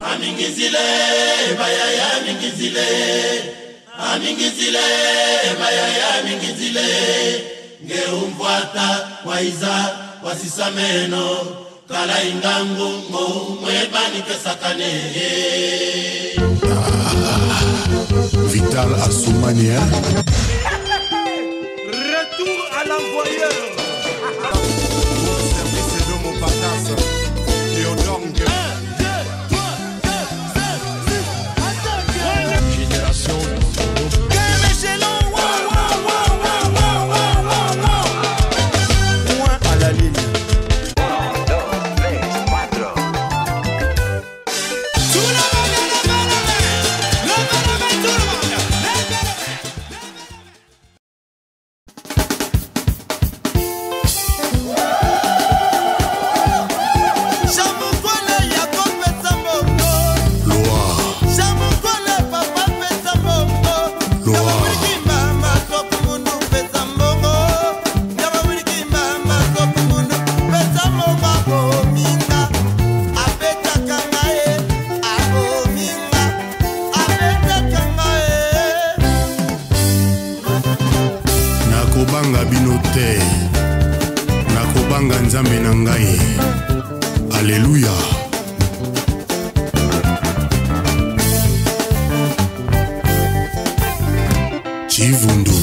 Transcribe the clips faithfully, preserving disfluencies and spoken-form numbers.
Amingizile, bayaya amingizile. Amingizile, bayaya amingizile. Ngeumfuata waiza wasisameno. Kala ingangu mo mwebani kesakane. Ah, Vital Assoumania. Retour à l'envoyeur. Service de mon patas. Théodore. Génération. Point à la ligne. Nakobanga binote. Nakobanga nzambe na ngai. Alléluia. Chivundu.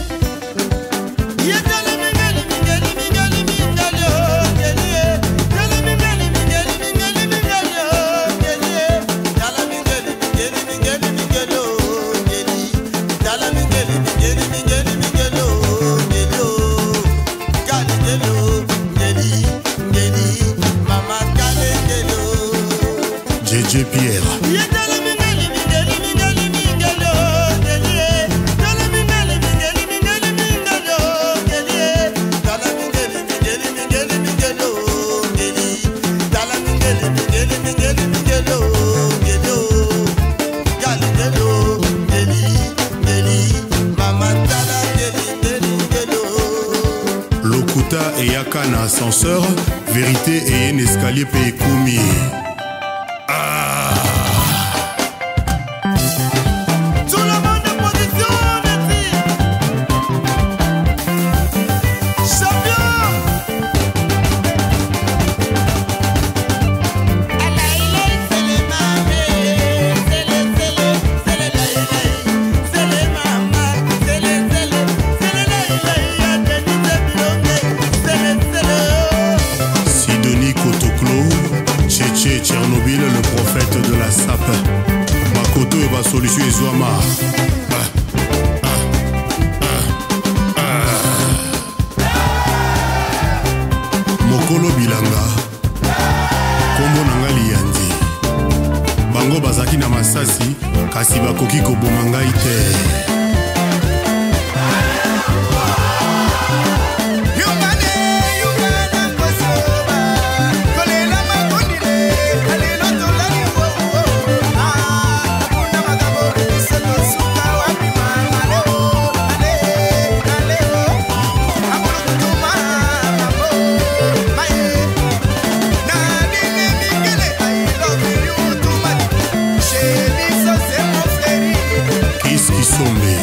J J Pierre. Lokuta et Yaka na ascenseur, vérité et un escalier payé koumi. Ah. Tout le monde en position, champion. Sidonie Kotoklo, Tchétché Tchernobyl, le prophète de la sape. Makoto et Basolution et Zouama. Ah, ah, ah, ah. Mokolo Bilanga, Kombo Nangali Yandi. Bango bazaki na masasi, kasi bakoki koboma ngai te. Sombe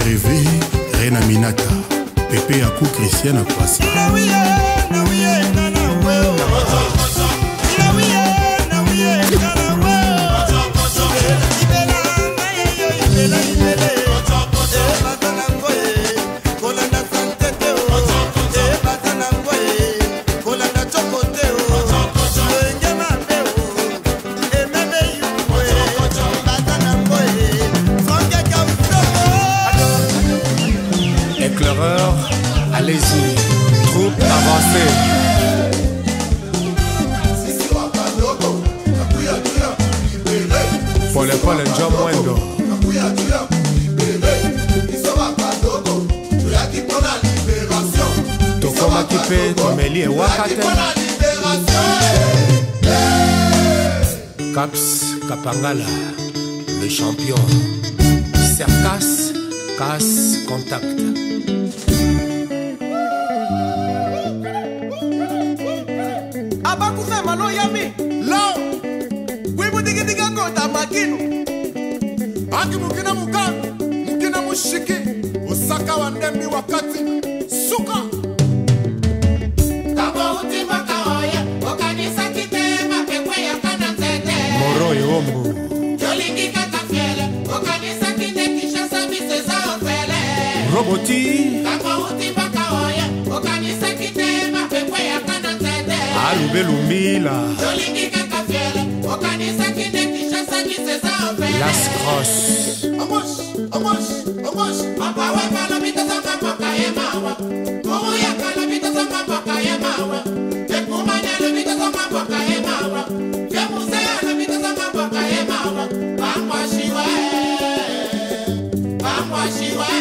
rêvé Rena Minata Pepe Yaku Christiana Kwasa Éclaireur, allez-y, troupe avancée. Pole pole John Mwendo. Tokoma kipe tomeli wakate. Caps Kapangala, le champion. Cercas, casse, contact. Abakufe malo yami lao wibu digi diga kota makinu Aki mukina mugami, mukina mushiki, Osaka wa ndembi wakati, suka. Kabo utima kaoya, okanisa kitema pekwe ya kana tete. Moro yombo. Jolingi kata fiele, okanisa kine kisha sabise za ofele. Roboti. Kabo utima kaoya, okanisa kitema pekwe ya kana tete. Alube lumbila. Jolingi kata fiele, okanisa kine kisha sabise za ofele. Las Cross. Amos, amos, amos. Papa we kalabita sa mapaka ye mawa. Kumu ya kalabita sa mapaka ye mawa. Tekumanya labita sa mapaka ye mawa. Kemuse labita sa mapaka ye mawa. Pangwa shiwe, pangwa shiwe.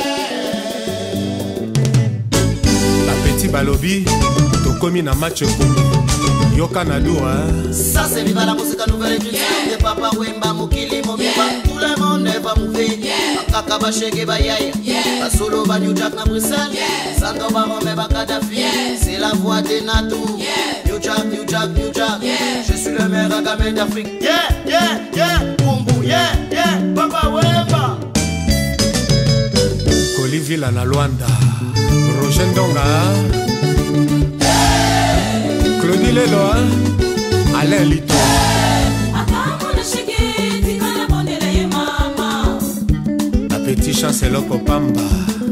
La petite balobi, tokomi na match komi. Yoka na doua. Ça c'est viva la musique nouvelle et yeah. De Papa Wemba Mukili Mobiba yeah. Tout le monde va mouver yeah. Akaka Bacheke Bayaya yeah. Basolo ba New Jack na Bruxelles yeah. Santo Barome ba Kadhafi yeah. C'est la voix des Natou yeah. New Jack, New Jack, New Jack yeah. Je suis le meilleur Agamé d'Afrique. Yeah, yeah, yeah Bumbu, yeah, yeah Papa Wemba Kolivila na Luanda. Roger Ndonga. Claudie Lelo, Alain Lito. La petite chancelo Kopamba.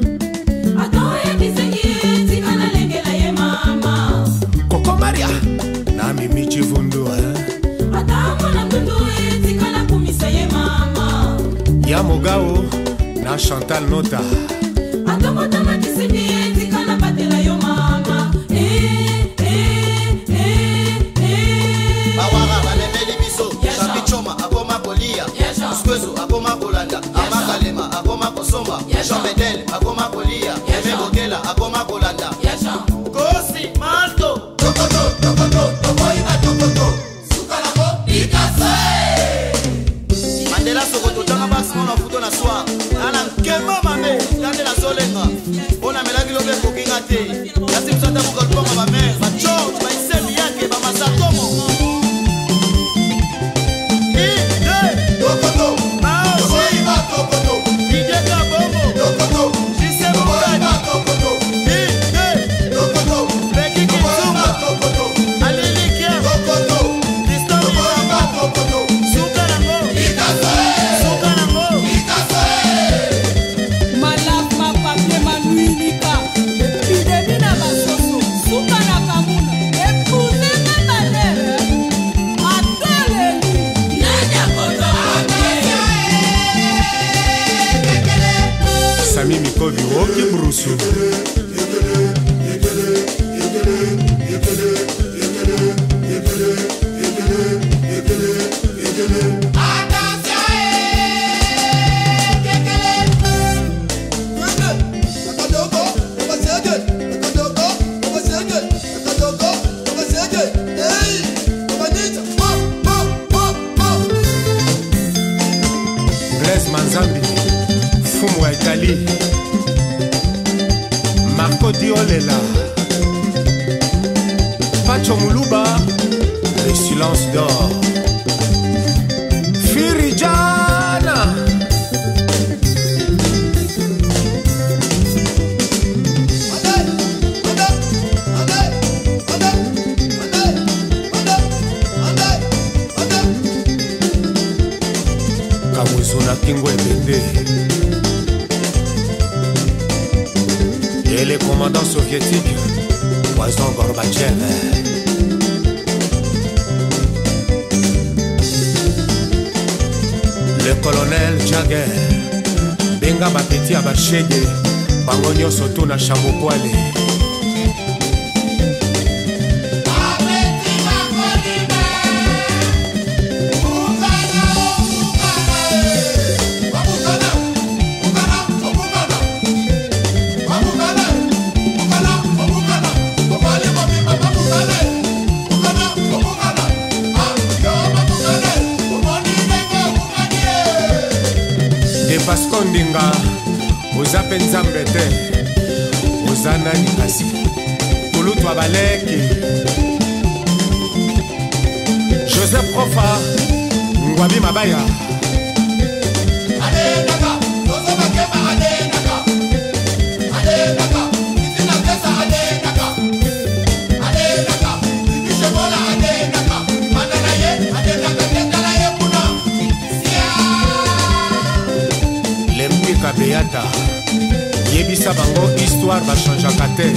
Coco Maria. Na Mimi Chivundu. Ya Mogao. Na Chantal Nota. Bawara banemeli biso Chapichoma akoma kolia Skwezo akoma kolanda Amakalema akoma kosomba Jean Bedel akoma kolia Eme Bokela akoma kolanda Kosi Malto Tokoto, tokoto, tokoi na tokoto. Sukalako, ikase. Mandela Sokoto tanga bas mona futo na soir Nana nkema mame Tande na solenga Bona melagi lobe kokinga te Yasi msata buka luponga ba mer Ba George, ba isemi yake, ba masakomo Tokoto, tokoi na tokoto. Ideka Bobo Tokoto, Jise tokoi Mokani na tokoto. Tokoto, Beki tokoi na Kizuma tokoto. Alilikia Tokoto, Tristan tokoi na Mibamba tokoto. Suka nango Ikase, Suka nango ikase. Malama papier manuilika epidemie basoso suka na kamuna epouze na balere ateleli Nanya koto akase. Sami Mikovi Woki Brusu. Blaise Manzambi, Fumu wa Italie. Marco Diolela. Pacho Muluba, le silence d'or. Firijana. Kingo Ebende et les commandants soviétiques Poisson Gorbatchev. Le colonel Jagger Benga Bapeti Abashege Bango nyonso tu na Shamukwale. Pasco Ndinga oza mpe nzambe te oza nani kasi kulutwa baleki Joseph Profa Ngwabi Mabaya Adenaka, Zozo Bakeba Adenaka, Adenaka, Itina Tesa Adenaka, Adenaka, Ibishebola Adenaka, Mananaye, Adenaka, Tendalaye Puna, Sia. Lempika Beata yebisa bango histoire bachangeaka te.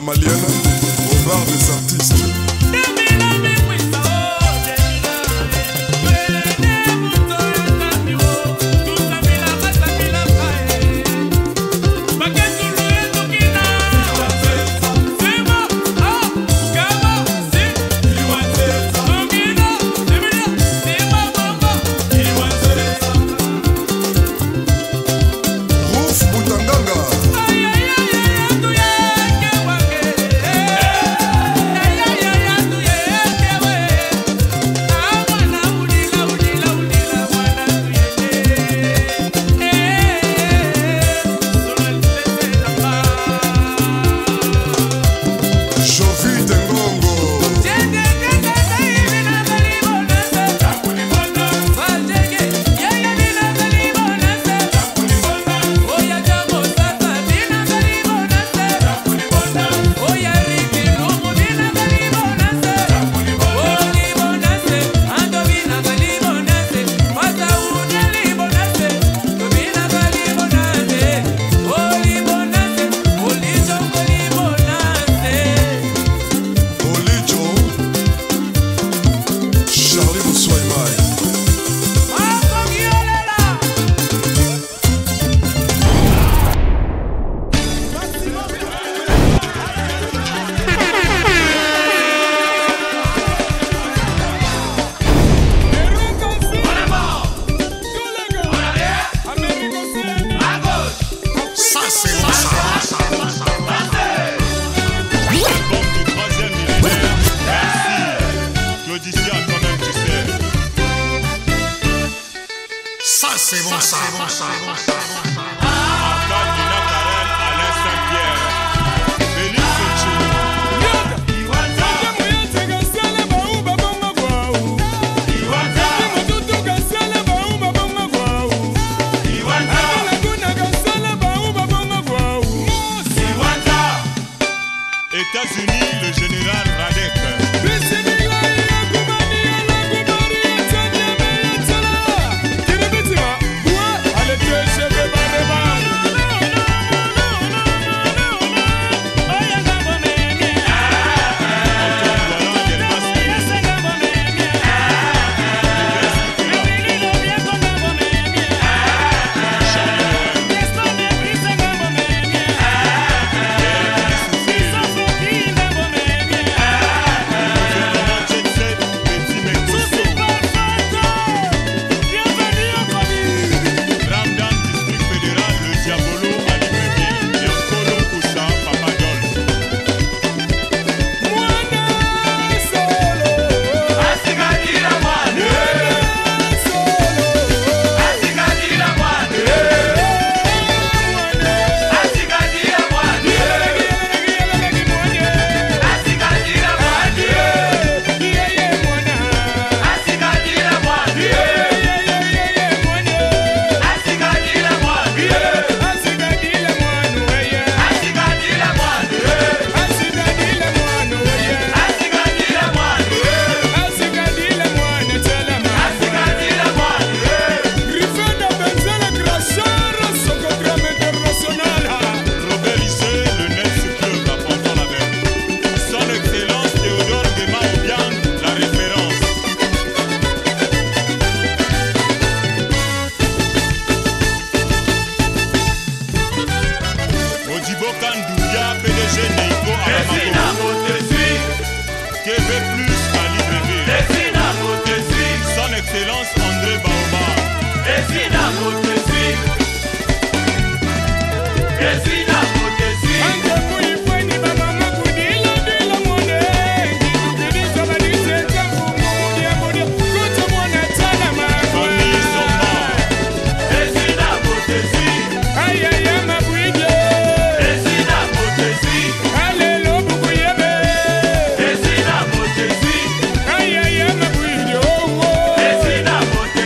malienne au bar des artistes. Ça c'est bon, ça c'est bon, ça c'est bon, ça c'est bon. États-Unis, le général Radek.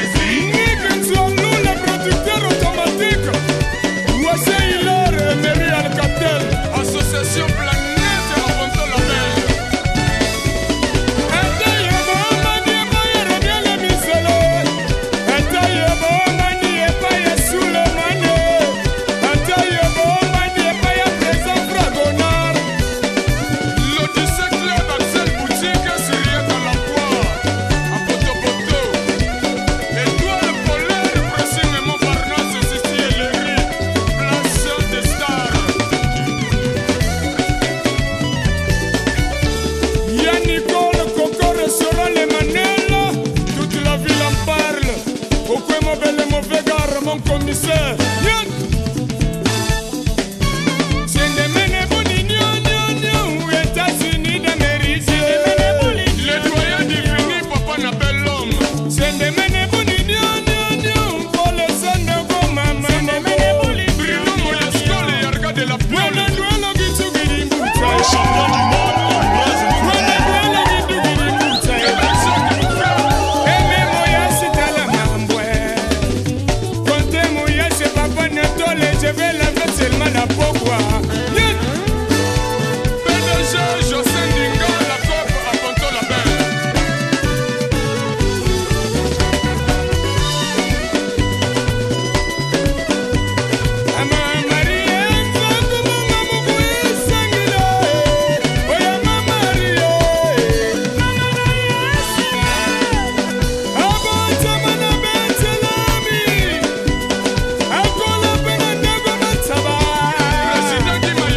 Automatique, voici l'heure, Méria. je vais laver seulement la pourquoi. P D G José Ndinga, la cope à Ponto la Belle. President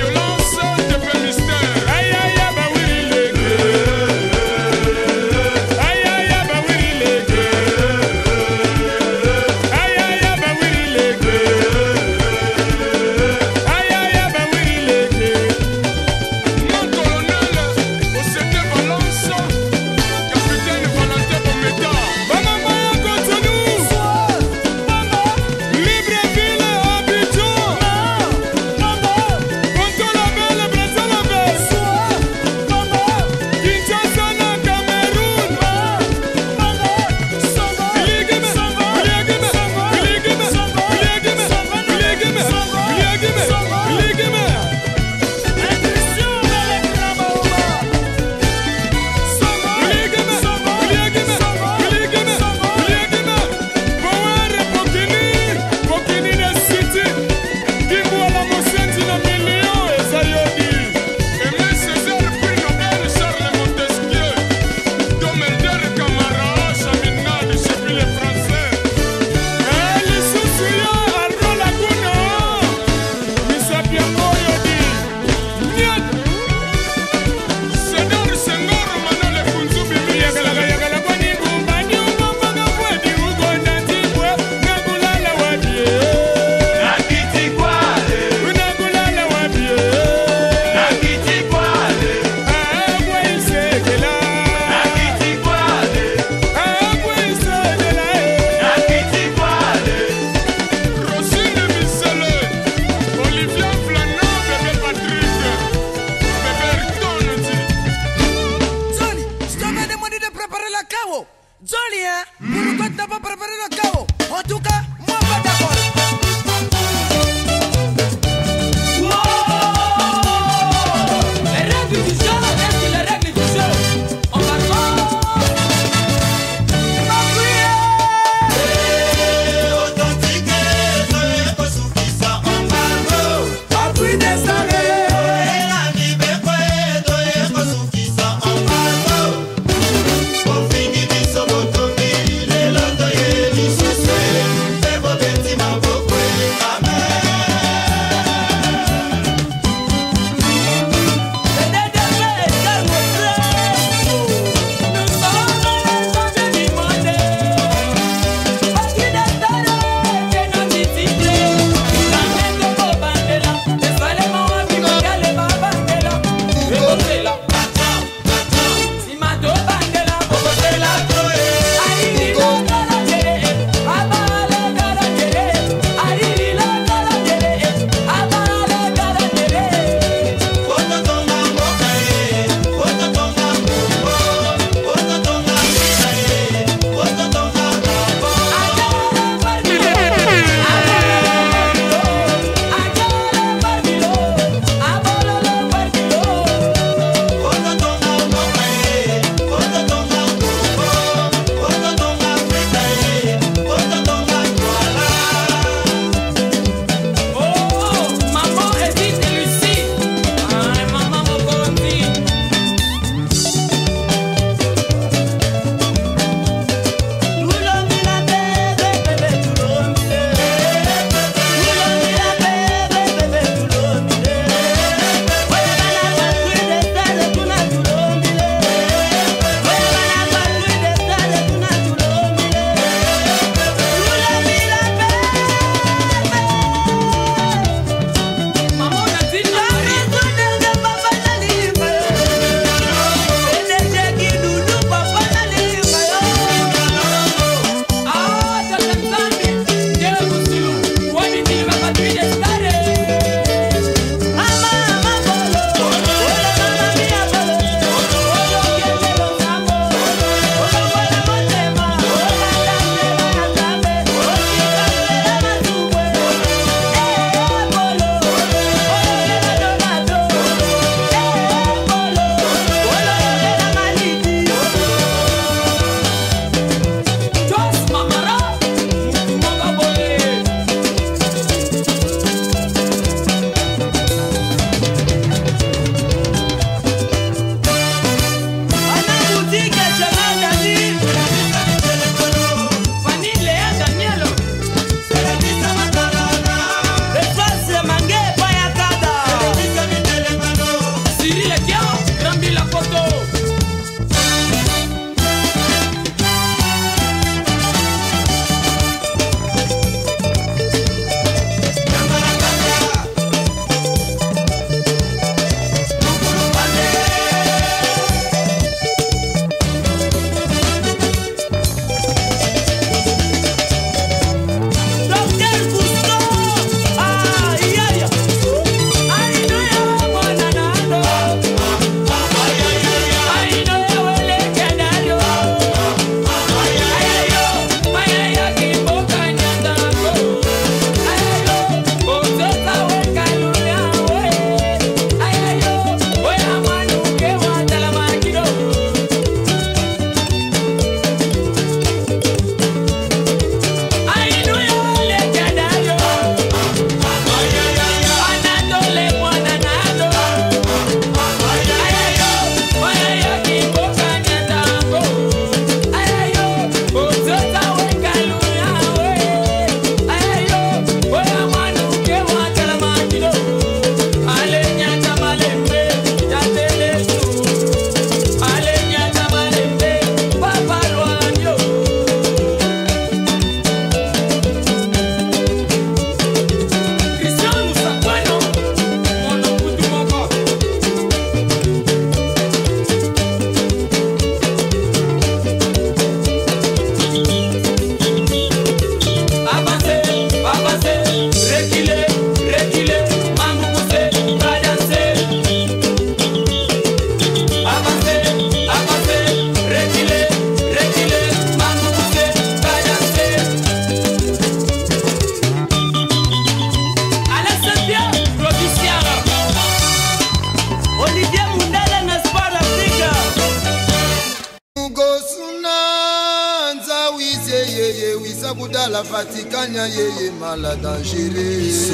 Vatikania yeye mala dangereux.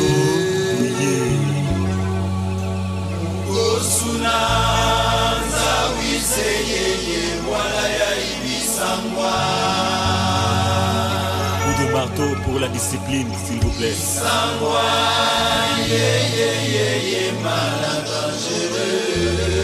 Osuna zawise yeye wala ya ibisangwa. Coup de marteau pour la discipline, s'il vous plaît. Sangwa yeye yeye mala dangereux.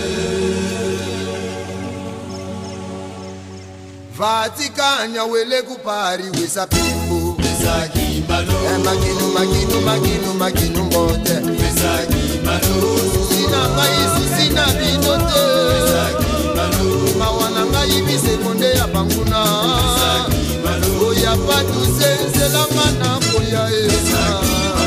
Vatikania wele kupari wesa pimbo. Wesa kimbalo. Maginu maginu maginu maginu mbote. Wesa kimbalo. Sina maisu sina binote. Wesa kimbalo. Mawana ngai bisekonde ya banguna. Wesa kimbalo. Oya patu sense la mana koya esa.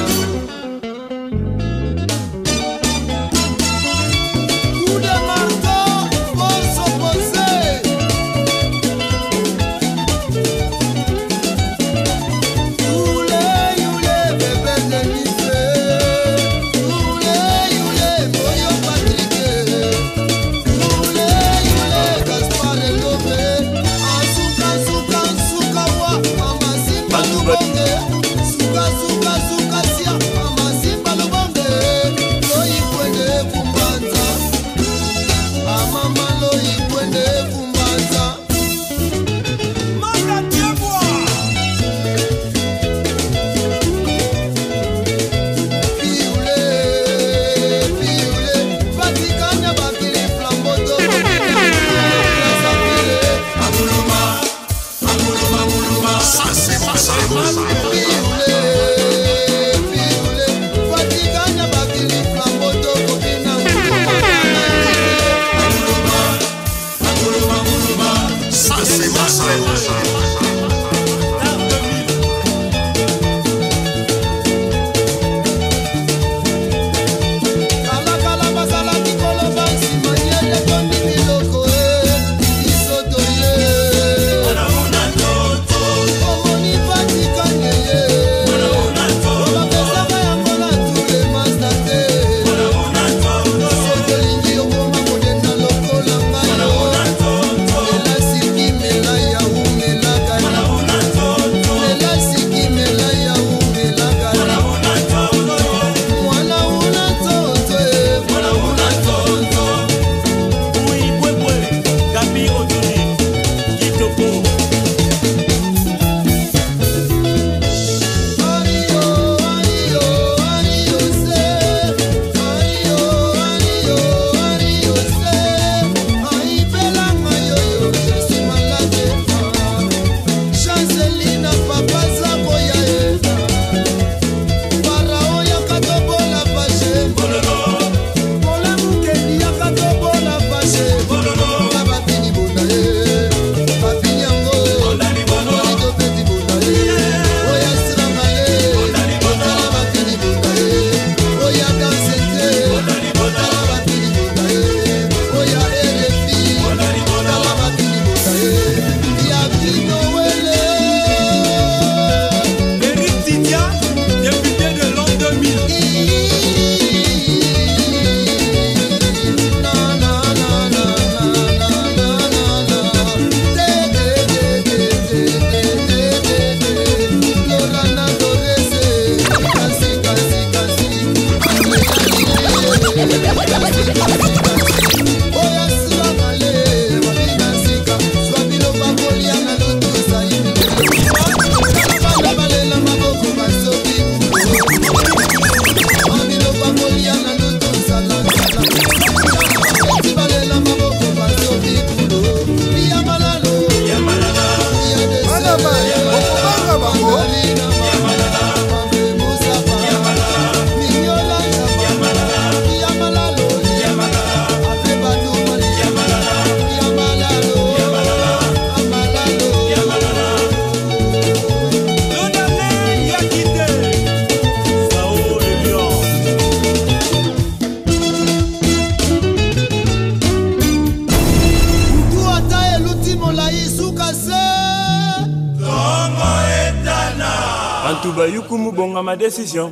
Antubayukumu bonga ma décision.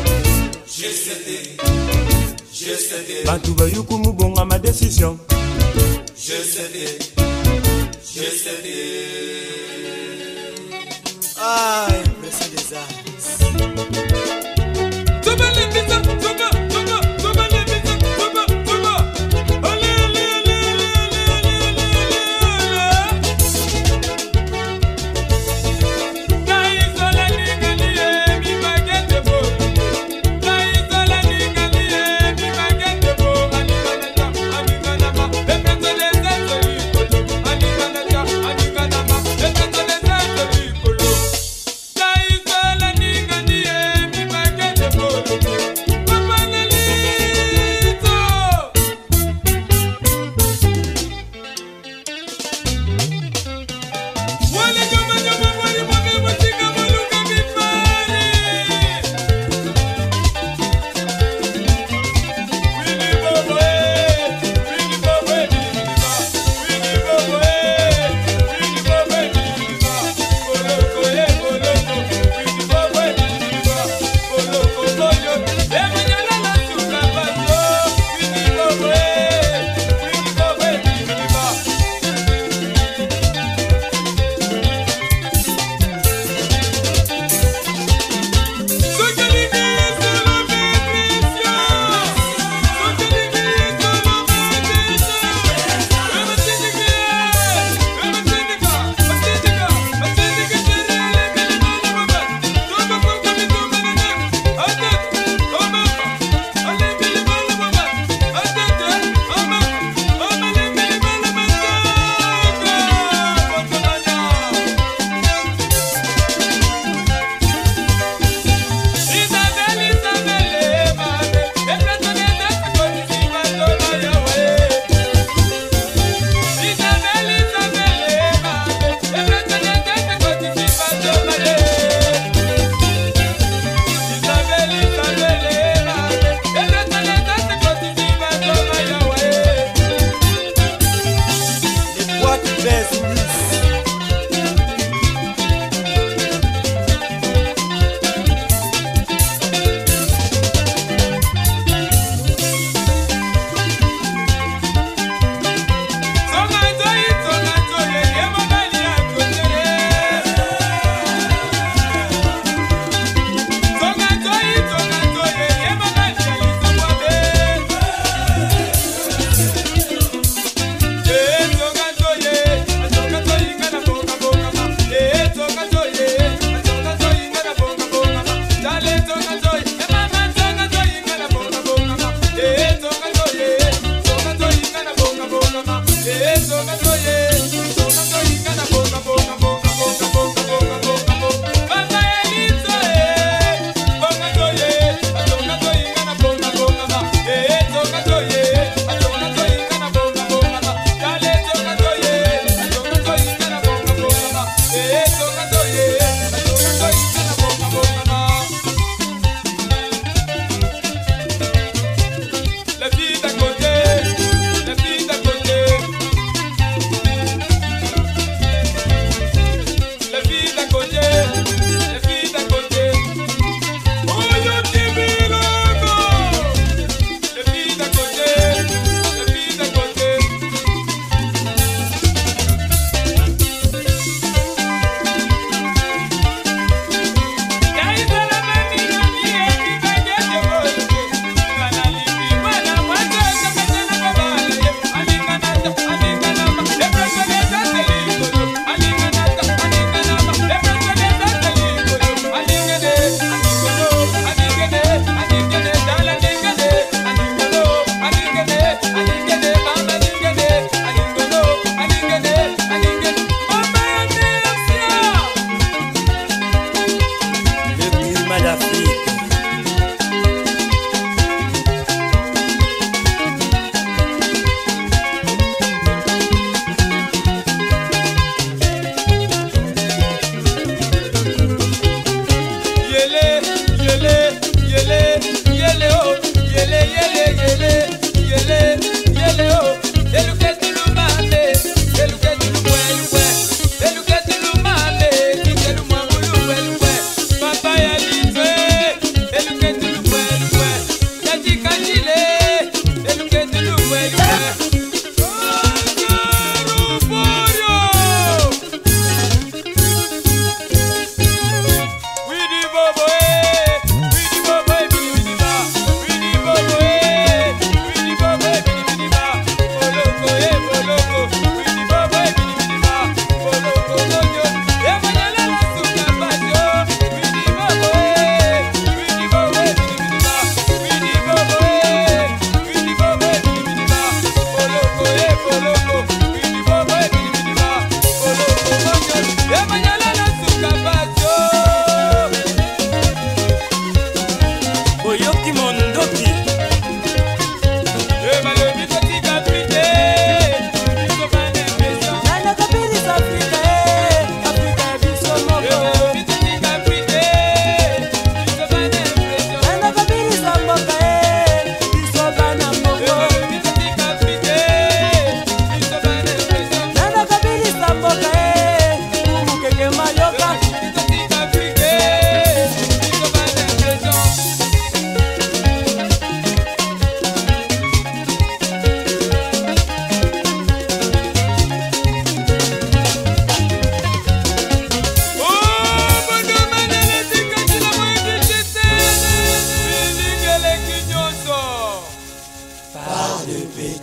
J'ai cédé, j'ai cédé. Antubayukumu bonga ma décision. J'ai cédé, j'ai cédé. Ah, impression des arts.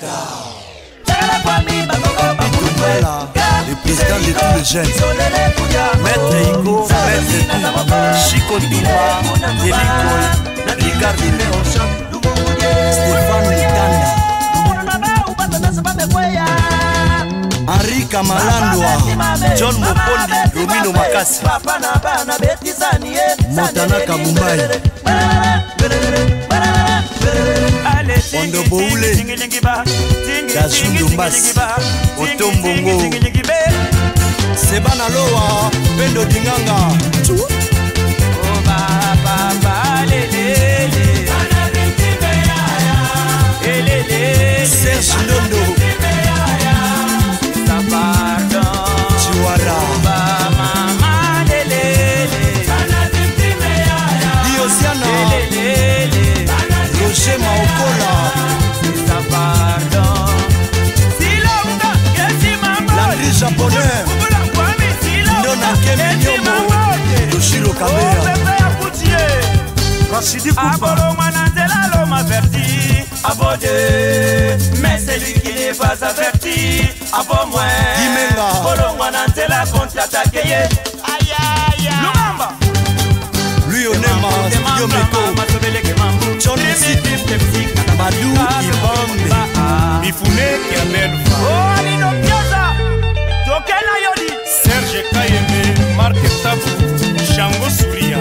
le président de tous les jeunes, Maître Iko, Maître Chico Duma, Eliko, Ricardo, Stéphane Litanda, Henri Kamalandwa, John Mopondi, Romino Makasi, Montana Kabumbai, Ondo Boule, Dazundo Mbasi, Otombongo, Sebana Loa, Pendo Dinganga, Serge Londo, Chiwara, Diosiana, Roger Maokola, Landry Japonais, Ndona Kemi Nyomo, Yoshiro Kabea, Rachidi Koupa, Abodé, mais c'est lui qui n'est pas averti. Abo moi, Dimenga, Bolongwanantela contre-attaqué. Aïe aïe aïe. Lumamba. Lui Onema, Yomeko, Johnny City, Badou, Ibambe, Bifune, Kiamel, Oh, Alino Piazza, Tokena Yodi, Serge Kayeme, Marc Tabou, Shango Souria.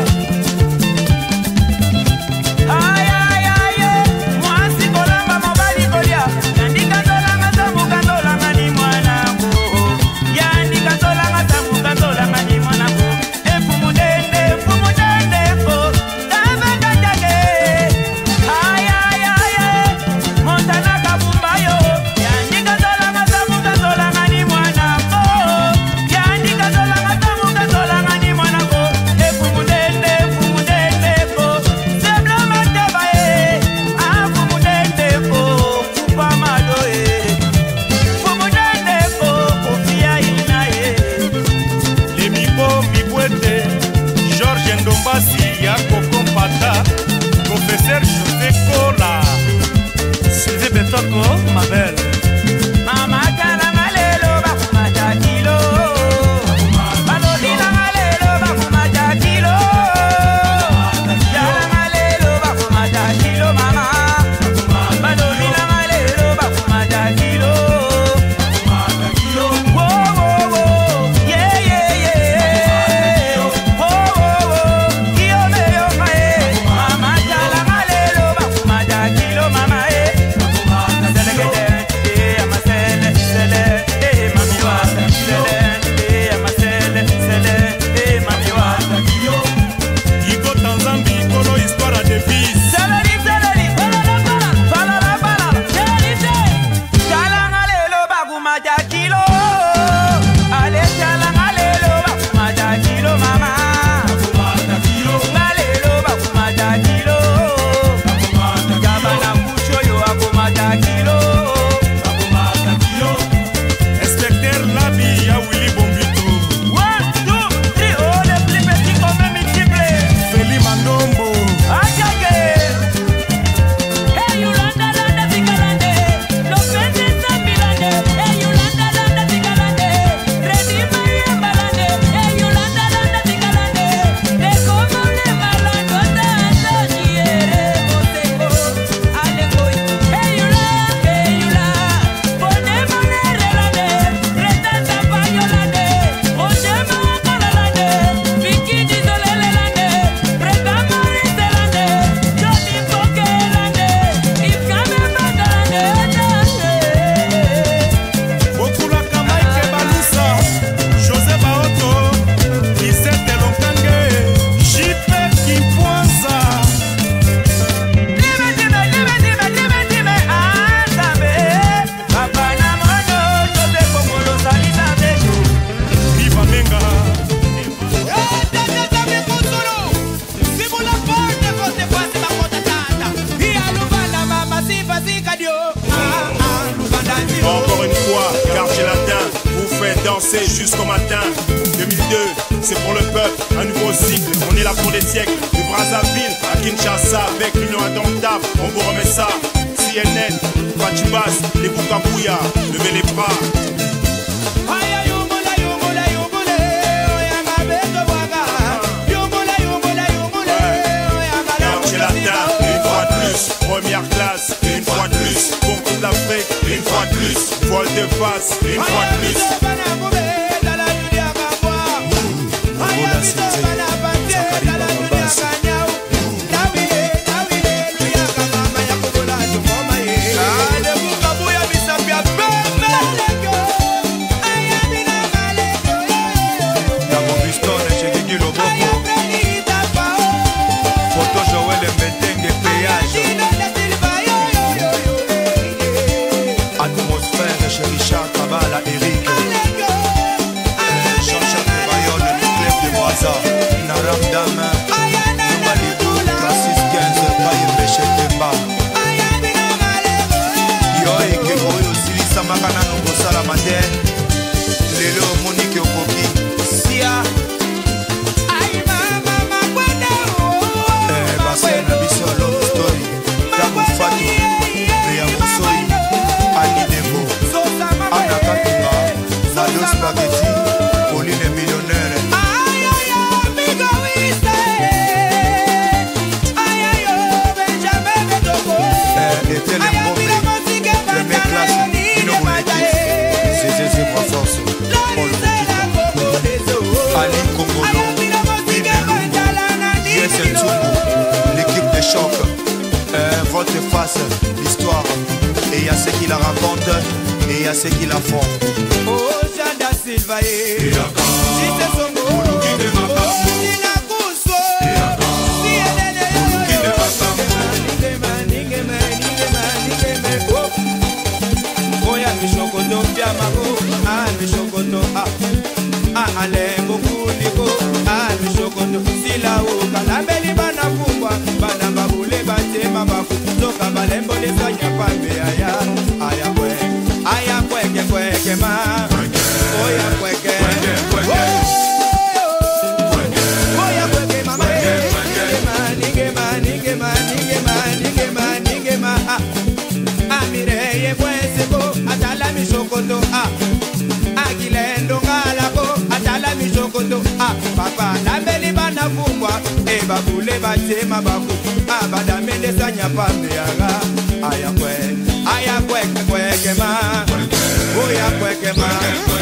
Aïe aïe aïe, moi si Kolamba Mobali Kolia, Yandika Zolanga Zamuka Zolanga ni Mwanako, Yandika Zolanga Zamuka Zolanga ni Mwanako, Efumudende, Fumudende, Taveka Jage, aïe aïe aïe, Montana Kabumbayo, Yandika Zolanga Zamuka Zolanga ni Mwanako, Yandika Zolanga Zamuka Zolanga ni Mwanako, Efumudende, Fumudende, Sebla Matabae, Afumudende, Kupamadoe, Fumudende, Kofia Inae. Les Mibo, Mibwete, Georges Ndombasi, Yako Kompata, Professeur José Kola, Sylvie Betoko, ma belle. Mama Kalanga lelo bakumata kilo, Balodina lelo bakumata kilo, Kalanga lelo bakumata kilo mama, Balodina lelo bakumata kilo, wo wo wo, yeah yeah yeah, wo wo wo, kio meyo mae, Mama Kalanga lelo bakumata kilo mama eh. Igo Tanzambi, Kolo Histoire de Fils. Inspecteur Labi, ya Willy Bombito. Feli Mandombo. Encore une fois, quartier latin, vous faites danser jusqu'au matin. deux mille deux, c'est pour le peuple, un nouveau cycle. On est là pour des siècles. Du Brazzaville à Kinshasa, avec l'union indomptable, on vous remet ça. C Kenen, Fatibas, les Boukabouya, levez les bras. Première classe, une fois de plus. Pour toute l'Afrique, une fois de plus. Voile de face, une fois de plus. Lelo Monique Okoki Sia Ay mama makwenda Eh basé na biso love story Tabu Fatu Ria Musoi Ali Devo Anna Katunga Nado Spaghetti Pauline Millionnaire Ay ay amigo wiste Ay ay oh Benjamin Bedoko Eh Ethel Mbombe Premier classe Dino Mouletif Zézé Brassens, Paul Moukita, Ali Kongolo, Bibi Lungu, J S L Tsumbu, l'équipe de choc, euh, votre face, l'histoire, et il y a ceux qui la racontent, et il y a ceux qui la font. Oh, Jada Silva, et ah ale bokuliko ah mishokondo sila uka la beli bana fungwa bana babule bate mabaku toka balembo lesanya pambe aya aya kwe aya kweke kweke ma oya kweke oya kweke mama nige ma nige ma nige ma nige ma nige ma ah amireye kweseko atala mishokondo ah agilendo ngalako atala mishokondo ah papa lambeli bana fungwa e babule batema baku abadamende sanya pambe yaga aya kwe aya kweke kweke ma oya kweke ma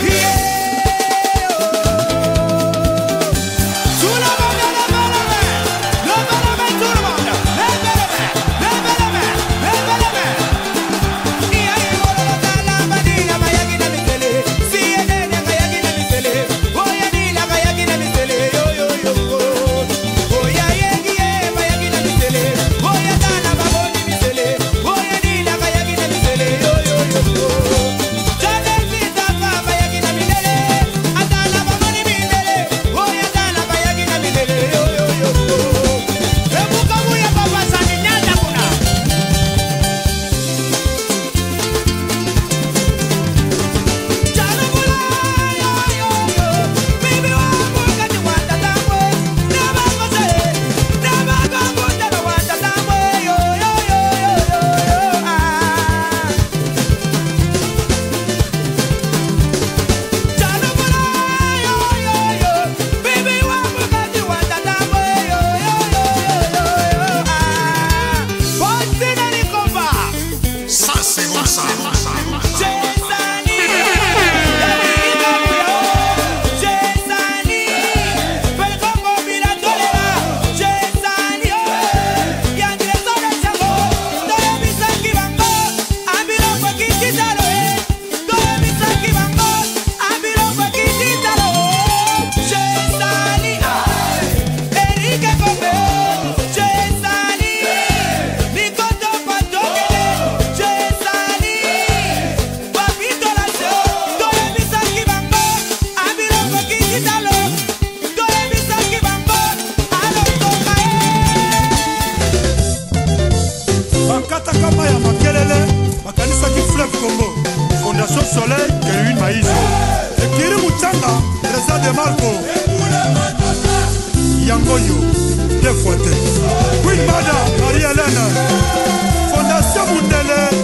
Yangoyo, deux fois. Oui, madame, Marie-Hélène, Fondation Mundele.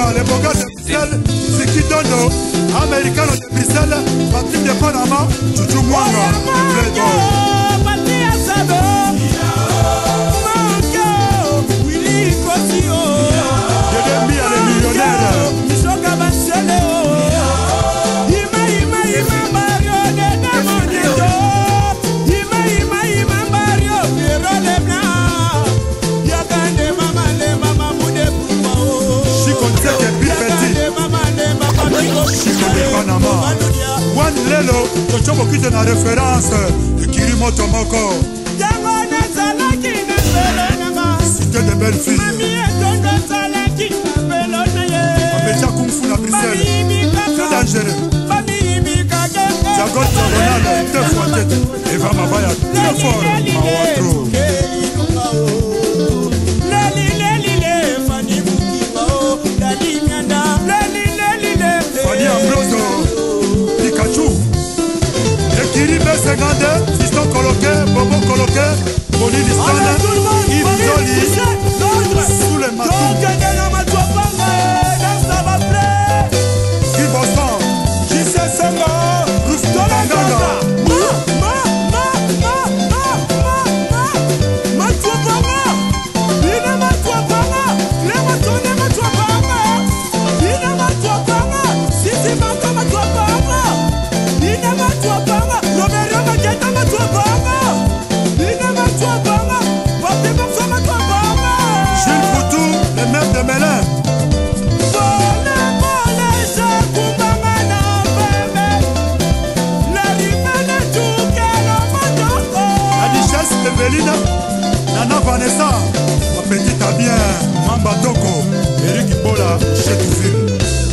les bogas de Bruxelles, Ziki Dono, Americano de Bruxelles, Patrick de Panama, Chuchu Mwanga, Playboy. Wan Lelo, Tochobo Kite na référence, Kirimo Tomoko. Cité de belles filles. Amédia Kung Fu na Bruxelles. Très dangereux. Zagot Ronald, deux fois tête. Eva Mabaya, très fort. Mawatro. Fanny Ambroso. Pikachu, Ekiri Besengande, Fiston Coloqué, Bobo Coloqué, Boni Listane, Yves Zoli, sous les matous. Guy Boston, J C Sengo, Rousseau Langanga. Gilles Poutou, le maire de Mélin. La duchesse de Bélina, Nana Vanessa, ma petite à bien, Mamba Toko, Eric Bola, Chetouville.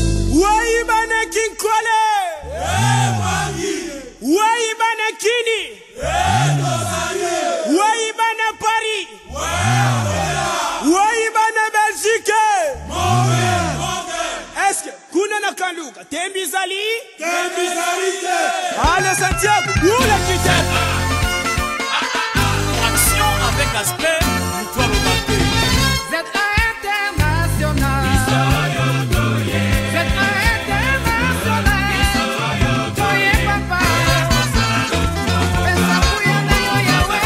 Tembizali Tembizali Allez Santiago, où la petite Action avec aspect, toi le maté. Z A international Z A international Toye papa Pesa kuyana yo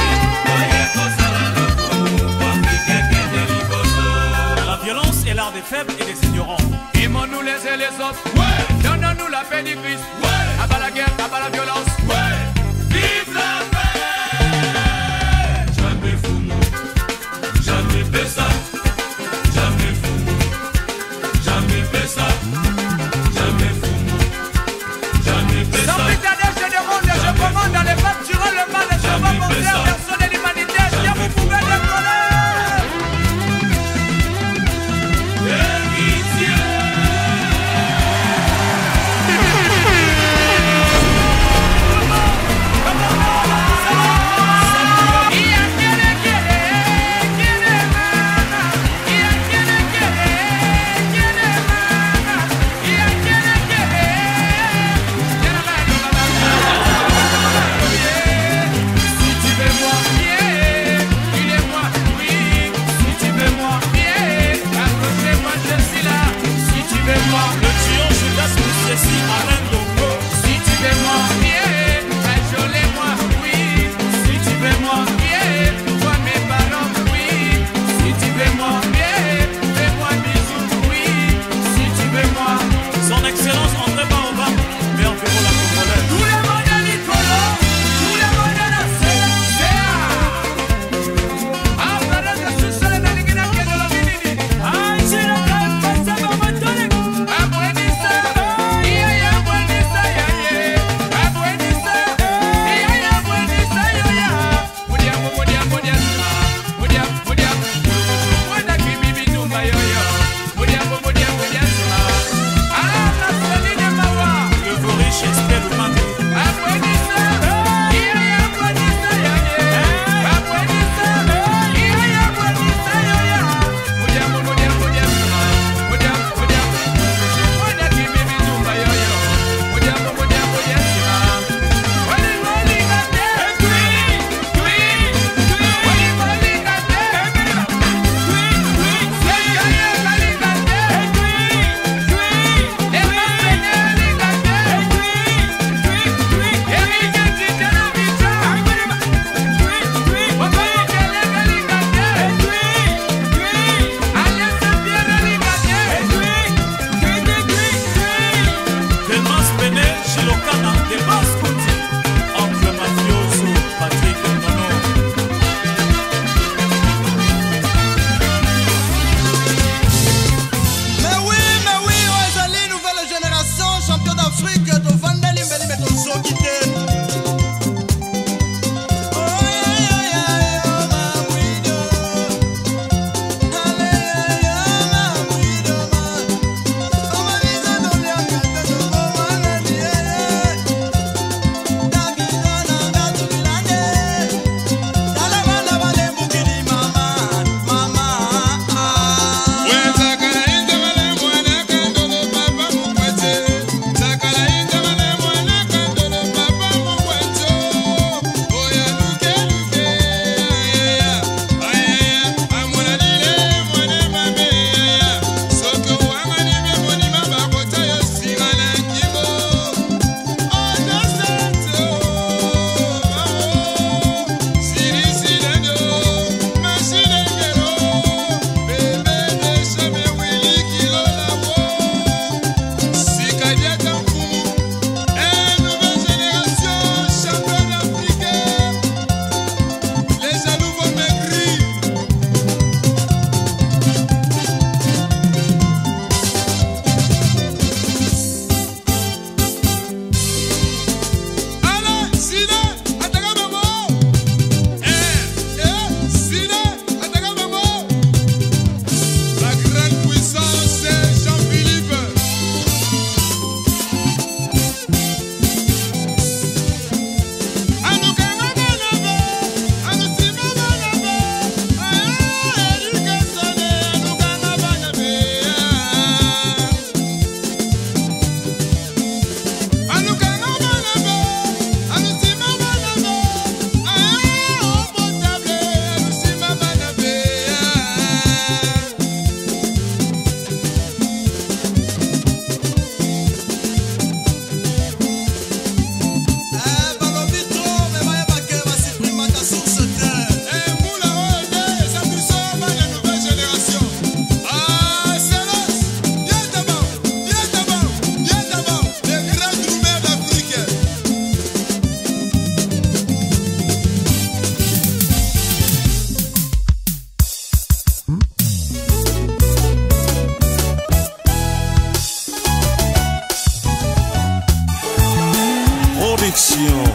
yawe. La violence est l'art des faibles et des ignorants. Aimons-nous les uns les autres. Donnons-nous la paix du Christ. Abat la guerre, abat la violence. Vive la paix. Jamais Fumu, jamais Pessa. Jamais Fumu, jamais Pessa. Jamais Fumu, jamais Pessa. Sans pétadage, je demande et je commande à les facturer le mal et je vais monter à personne de l'humanité. Je vous pouvez décoller.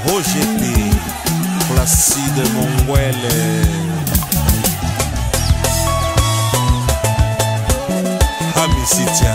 Roger Placide Mongwele. Hamisitia.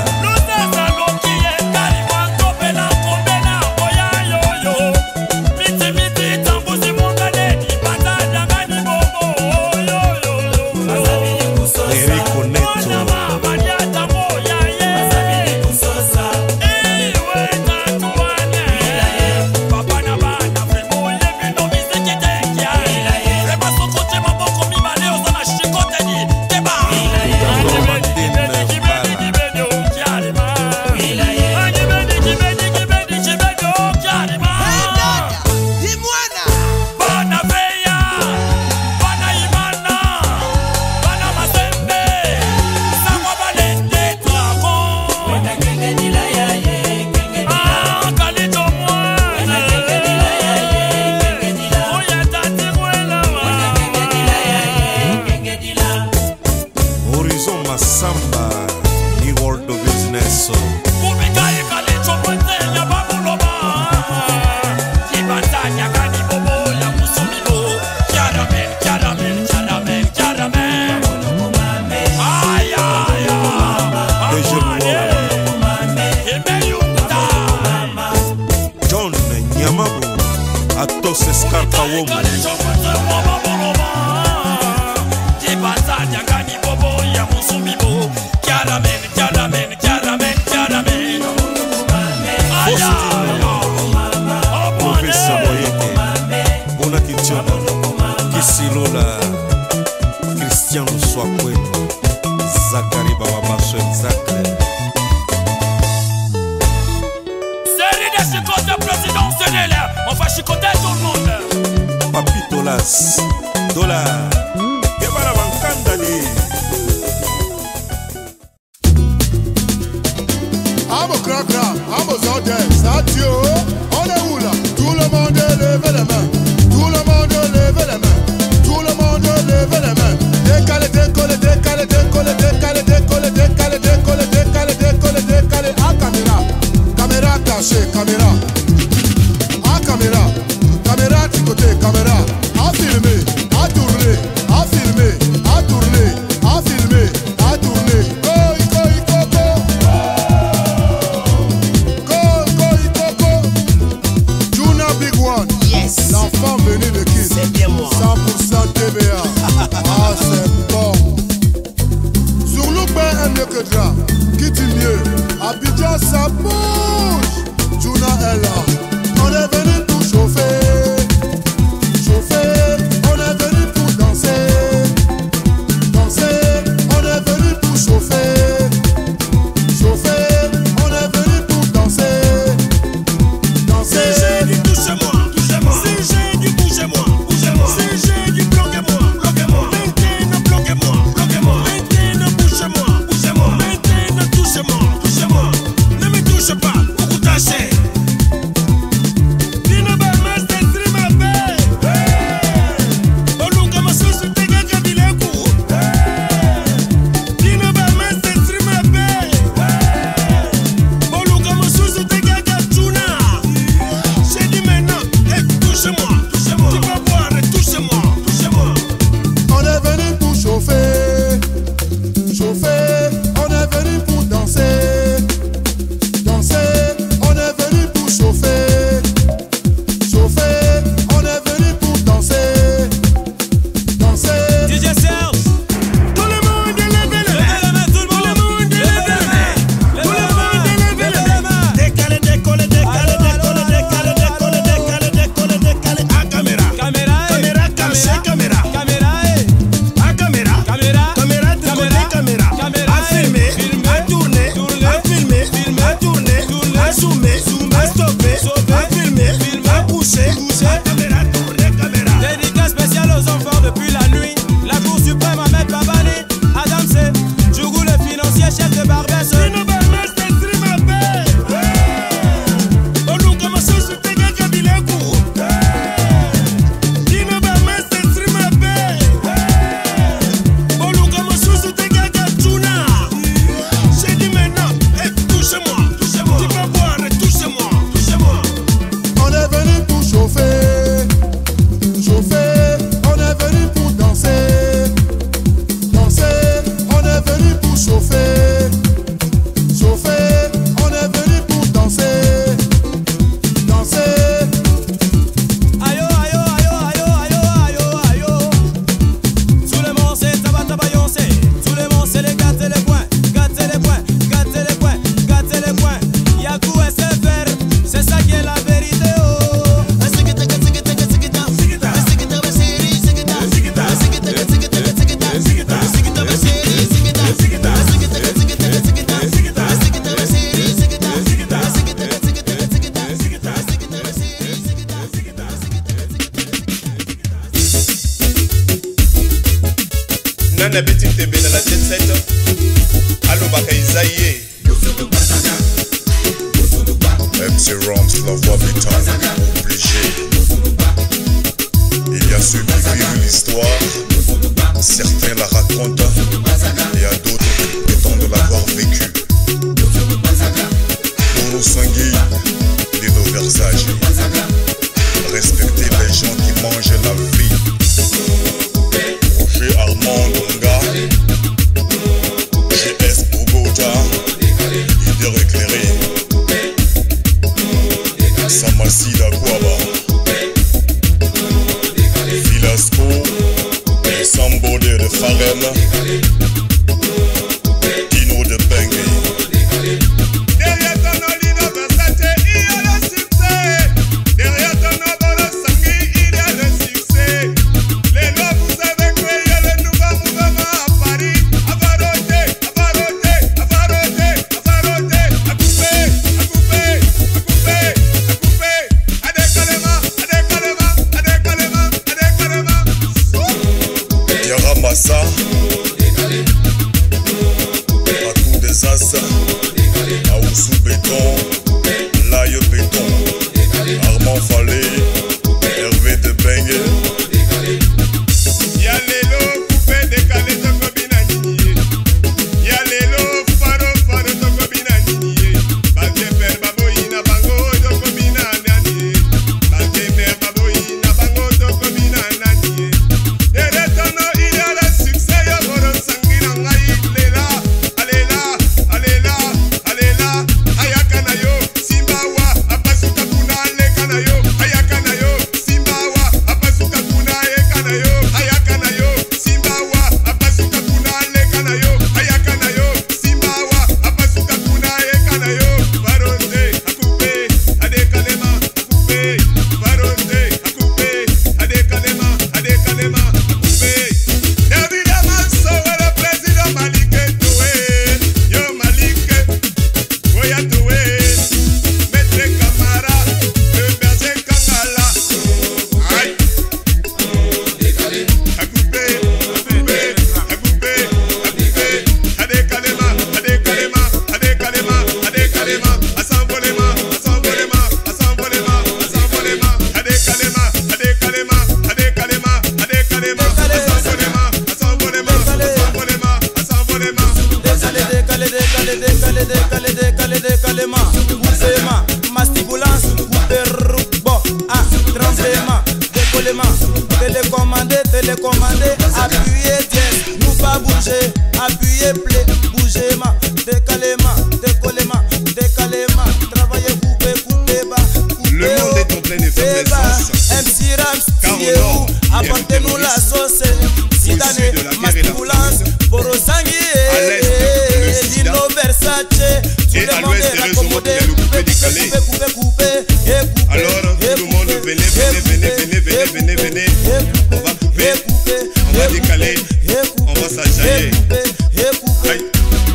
Touche pas, beaucoup tâcher. Zaïe. M C Roms, la voix vitale, obligé. Il y a ceux qui vivent l'histoire, certains la racontent, et il y a d'autres qui prétendent l'avoir vécu. Pour nos sanguilles et nos versages, respecter les gens qui mangent la vie. Roger Armand Donga, G S Bogota, leader éclairé. Samasida Kwaba, Filasco, Sambode de Farem, Dino de Bengue. Derrière ton Olino Versace, il y a le succès. Derrière ton Obolo Sangui, il y a le succès. Les lois, vous avez créé le nouveau mouvement à Paris. Avaroté, avaroté, avaroté, avaroté, à couper, à couper, à couper. Yaramassa, à tout des as, à Oussou Béton, Laye Béton, Armand Fallé, Hervé de Bengue. Y'a les lots coupés, décalés, de Kobina Ninié. Y'a les lots faro, faro, de Kobina Ninié. Banque Père Baboïna, Bango, de Kobina Nanié. Banque Père Baboïna, Bango, de Kobina Nanié. Derrière ton nom, il y a le succès, y'a Boro Sanguina, il est là, allez là, allez là, allez là. Ayakanayo, Simbawa, Apasuka Kuna, Ale Kanayo, Ayakanayo, Simbawa, Apasuka Kuna, Ale Kanayo, Ayakanayo, Simbawa, Apasuka Kuna, Ale Kanayo, Ayakanayo, Simbawa, Apasuka Kuna, Ale Kanayo. Varonte, à couper, à décalema, à couper, Varonte, à couper, à décalema, à décalema, à couper. Évidemment, ça va le président Malik Toué, yo Malik, Goya Toué, Maître Camara, le berger Kangala. Aïe, à couper, à couper, à couper, à couper, à décalema, à décalema, à décalema, à décalema, à s'envolement, à s'envolement, à s'envolement, à s'envolement, à décalema, à décalema, à décalema, à décalema, à s'envolement, à s'envolement, à s'envolement, à s'envolement. Décalé, décalé, décalé, décalé, décalé, décalé, décalément. Coupément, mastibulance, coupé, bon, ah, tremblement, décollement, télécommandé, télécommandé, appuyez dièse, nous pas bouger, appuyez play, bougement, décalément, décollement, décalément, travaillez, coupé, coupé bas, coupé Le monde est en pleine effervescence. M C Rams, Car au tiez nord, vous, il y a apportez-nous le la terrorisme. sauce, Sidane, sud de la guerre et la mastibulance, Borosangui, À l'est, le sida. Dino Versace, tout Et le à monde l'ouest, est les réseaux raccommodé, mondiaux, le coupé décalé. coupé, coupé, coupé, et coupé, Alors, et tout le monde, coupé, venez, et venez, venez, coupé, venez, et venez, venez, coupé, venez. et On va couper, coupé, on va et décaler, coupé, et on coupé, va s'ajailler. et coupé, et coupé. Aïe.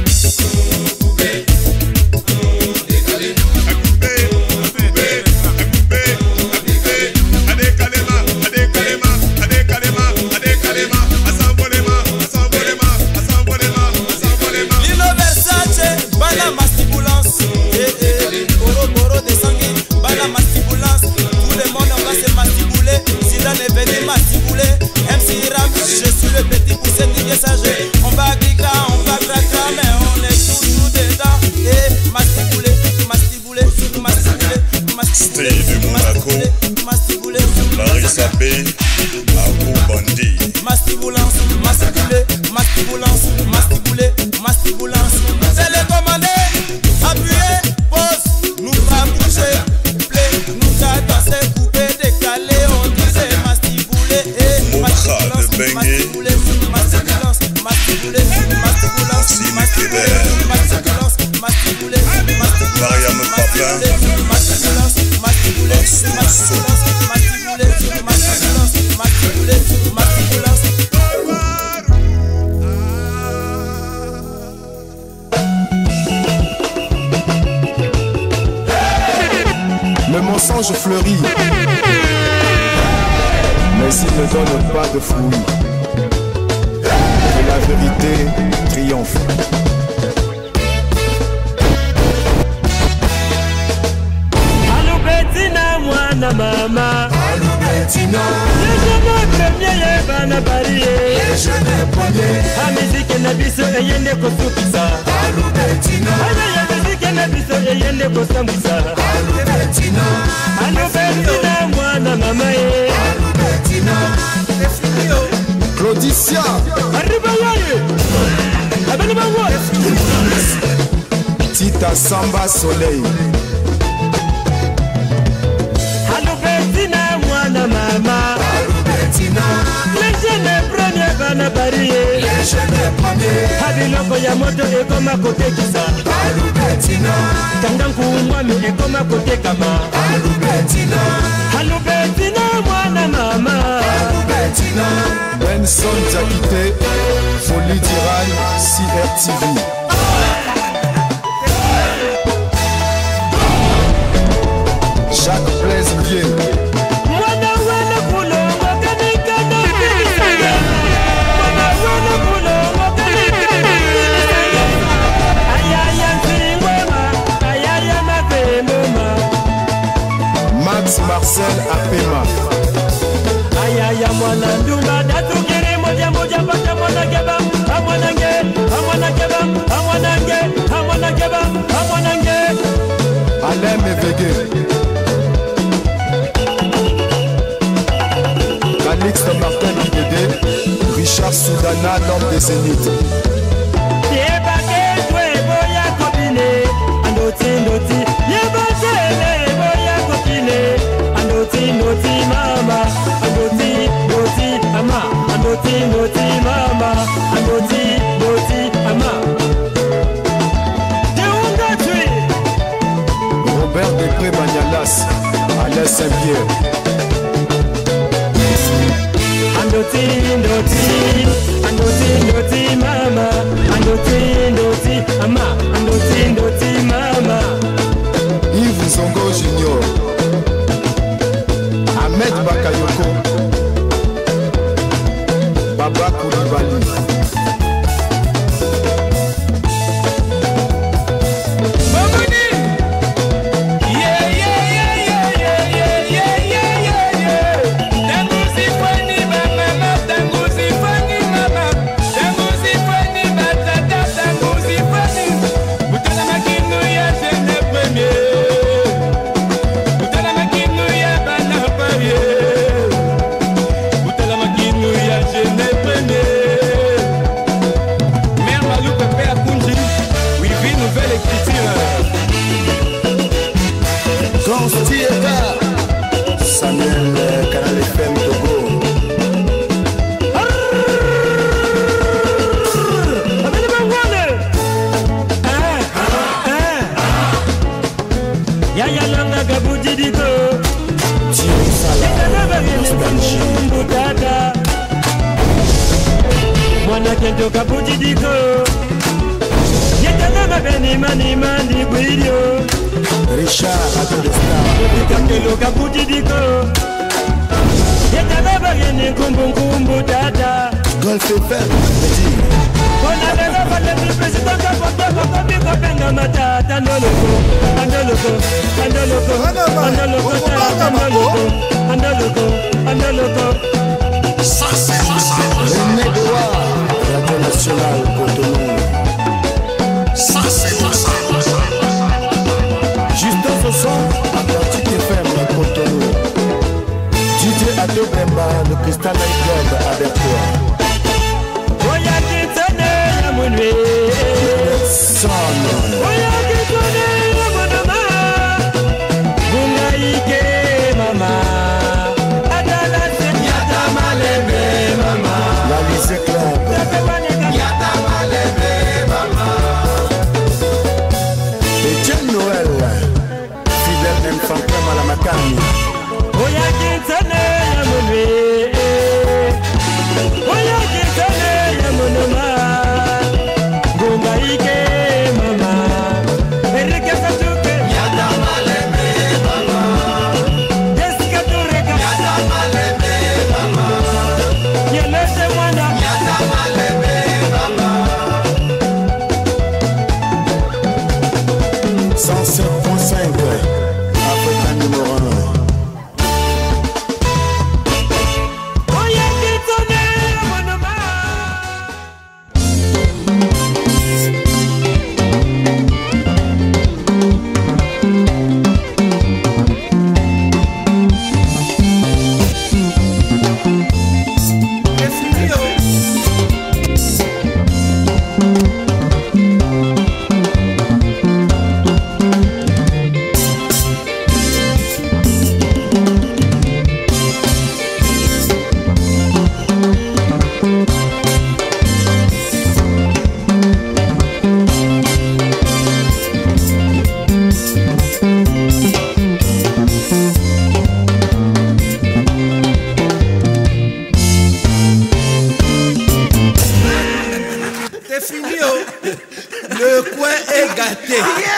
À couper, à couper, à couper, à couper, à décalema, à décalema, à décalema, à décalema, à s'envolement, à s'envolement, à s'envolement, à s'envolement. Dino Versace, bana mastibulance, eh eh, boro boro de sanguine, bana mastibulance, tout le monde on va se mastibuler, Zidane est venu mastibouler, M C Ram, je suis le petit poussé du sage, on va cliquer, on va craquer, mais on est toujours dedans, eh, mastibouler, mastibouler, mastibouler, mastibouler, Steve de Monaco, mastibouler, Larissa B, Abou Bandi. mastibulance, mastibouler, mastibulance, mastibouler, mastibulance, télécommandé, appuyez, pause, nous pas bouger, play, nous pas danser, couper, décaler, on disait mastibouler, eh, mastibulance, mastibouler, mastibulance, mastibouler, mastibulance, mastibouler, mastibulance, mastibouler, mastibulance, Mariam Papin, mastibulance, mastibouler, mastibulance, mastibouler, mastibulance, mastibouler, mastibulance. Le mensonge fleurit, mais il ne donne pas de fruits. Et la vérité triomphe. bana barie ha miziki na biso eyende kosukisa ana ya miziki na biso eyende kosambwisa Alubertina mwana mama ye Claudicia arriba yaye abani bango Tita Samba Soleil Alubertina mwana mama les jeunes premiers bana barie habiloko ya moto ekoma kotekisa tanga nkumbwami ekoma kotekama Alubertina mwana mama Benson Diakité Folie d'Iran C R T V Jacques Blaise Bien Marcel Apema Ayaya mwana ndumba datukiri moja moja pata mwana keba amwana nge amwana keba amwana nge amwana keba amwana nge Alain Mevege Calixte Martin Bidede Richard Soudana l'homme des Zénith Yebake twe boya kopine andoti ndoti Yebake boya kopine andoti ndoti mama andoti ndoti ama andoti ndoti mama andoti ndoti ama Deunga tui Robert Depré Magnalas Alain Saint-Pierre Andoti ndoti andoti ndoti mama andoti ndoti ama andoti ndoti mama Yves Zongo Junior Ahmed Bakayoko Baba Koulibaly Samuel Canal F M Togo Yaya langa gabujidiko Mbutata Mwana kento gabujidiko Yetanama beni mani mani bwirio Richard Adolestar Yetakelo gabujidiko Yetanama beni kumbu kumbu tata Golf F M Kona lelo pale mi president kapoto kokobi kopenga matata Andoloko, andoloko, andoloko, andoloko, andoloko, andoloko, andoloko Ça c'est ça René Douard Radio Nationale Cotonou Ça c'est ça Justin Fosson Atlantique F M Cotonou D J Ado Bemba le Crystal Night Club à Bertois Oya kitone ya munwe Son Oya kitone ya munoma Bunga ike mama Adala se Yata malebe mama La Lycée Club Yata malebe mama Etienne Noël Fidèle Infantin Malamakani Oya kitone ya munwe Oya kitone ya munoma Bunga ike mama Erike Satuke Yata malebe mama Jessica Tureka Yata malebe mama Yelese Wanda Yata malebe mama cent sept point cinq Africa numéro un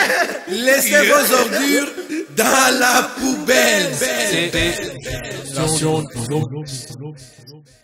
Laissez vos ordures dans la poubelle. C'est